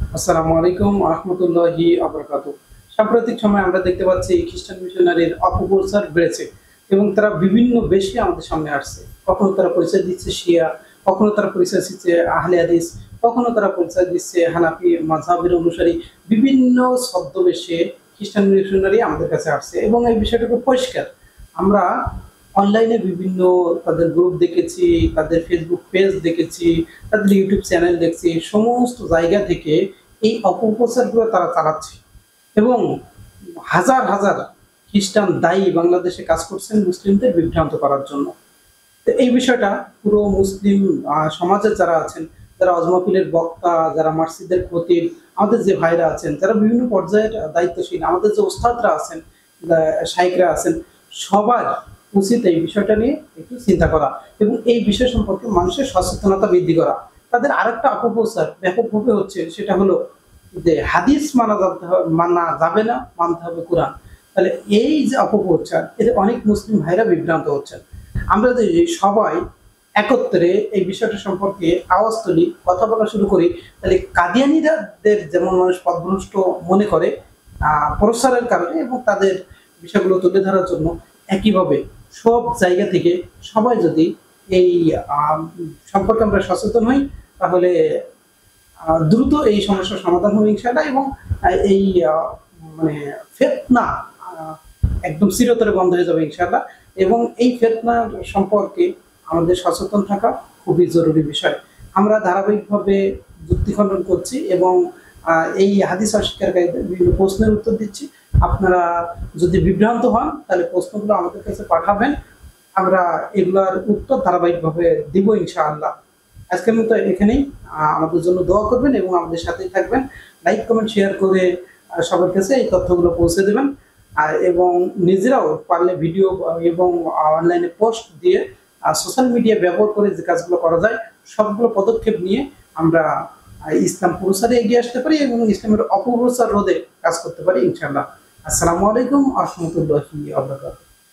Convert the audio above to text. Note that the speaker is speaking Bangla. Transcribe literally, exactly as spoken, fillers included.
আসসালামু আলাইকুম ওয়া রাহমাতুল্লাহি ওয়া বারাকাতুহু। সাম্প্রতিক সময়ে আমরা দেখতে পাচ্ছি খ্রিস্টান মিশনারির অপপ্রচার বেড়েছে এবং তারা বিভিন্ন বেশে আমাদের সামনে আসছে। কখনো তারা পরিচয় দিচ্ছে শিয়া, কখনো তারা পরিচয় দিচ্ছে আহলে হাদিস, কখনো তারা পরিচয় দিচ্ছে হানাফি মাযহাবের অনুসারী। বিভিন্ন ছদ্মবেশে খ্রিস্টান মিশনারি আমাদের কাছে আসছে এবং এই বিষয়টা খুব পরিষ্কার। আমরা অনলাইনে বিভিন্ন তাদের গ্রুপ দেখেছি, তাদের ফেসবুক পেজ দেখেছি, তাদের ইউটিউব চ্যানেল দেখছি। সমস্ত জায়গা থেকে এই অপপ্রচারগুলো তারা চালাচ্ছে এবং হাজার হাজার খ্রিস্টান দায়ী বাংলাদেশে কাজ করছেন মুসলিমদের বিভ্রান্ত করার জন্য। তো এই বিষয়টা পুরো মুসলিম আহ, সমাজের যারা আছেন, যারা অজমাপিলের বক্তা, যারা মসজিদের খতিব, আমাদের যে ভাইরা আছেন, যারা বিভিন্ন পর্যায়ের দায়িত্বশীল, আমাদের যে ওস্তাদরা আছেন, শাইখরা আছেন, সবার উচিত এই বিষয়টা নিয়ে একটু চিন্তা করা এবং এই বিষয় সম্পর্কে মানুষের সচেতনতা বৃদ্ধি করা। তাদের আরেকটা অপপ্রচার ব্যাপকভাবে হচ্ছে, সেটা হলো যে হাদিস মানা যাবে মানা যাবে না, মানতে হবে কোরআন। তাহলে এই যে অপপ্রচার, এতে অনেক মুসলিম ভাইরা বিভ্রান্ত হচ্ছেন। আমরা যদি সবাই একত্রে এই বিষয়টা সম্পর্কে আওয়াজ তুলি, কথা বলা শুরু করি, তাহলে কাদিয়ানীদের যেমন মানুষ পথভ্রষ্ট মনে করে আহ প্রসারের কারণে এবং তাদের বিষয়গুলো তুলে ধরার জন্য, একইভাবে সব জায়গা থেকে সবাই যদি এই আহ, সম্পর্কে আমরা সচেতন হই, তাহলে আহ, দ্রুত এই সমস্যার সমাধান হবে ইনশাআল্লাহ এবং আহ, এই আহ, মানে ফেতনা আহ, একদম চিরতরে বন্ধ হয়ে যাবে ইনশাআল্লাহ। এবং এই ফেতনার সম্পর্কে আমাদের সচেতন থাকা খুবই জরুরি বিষয়। আমরা ধারাবাহিকভাবে যুক্তি খণ্ডন করছি এবং আহ, এই হাদিস অস্বীকারীদের বিভিন্ন প্রশ্নের উত্তর দিচ্ছি। আপনারা যদি বিভ্রান্ত হন, তাহলে প্রশ্নগুলো আমাদের কাছে পাঠাবেন, আমরা এগুলার উত্তর ধারাবাহিকভাবে দিব ইনশাআল্লাহ। আজকের মতো এখানেই। আহ, আমাদের জন্য দোয়া করবেন এবং আমাদের সাথেই থাকবেন। লাইক কমেন্ট শেয়ার করে আহ, সবার কাছে এই তথ্যগুলো পৌঁছে দেবেন। আর এবং নিজেরাও পারলে ভিডিও এবং অনলাইনে পোস্ট দিয়ে সোশ্যাল মিডিয়া ব্যবহার করে যে কাজগুলো করা যায়, সবগুলো পদক্ষেপ নিয়ে আমরা আহ, ইসলাম প্রচারে এগিয়ে আসতে পারি এবং ইসলামের অপপ্রচার রোধে কাজ করতে পারি ইনশাআল্লাহ। আসসালামু আলাইকুম ওয়া রাহমাতুল্লাহি ওয়া বারাকাতুহু।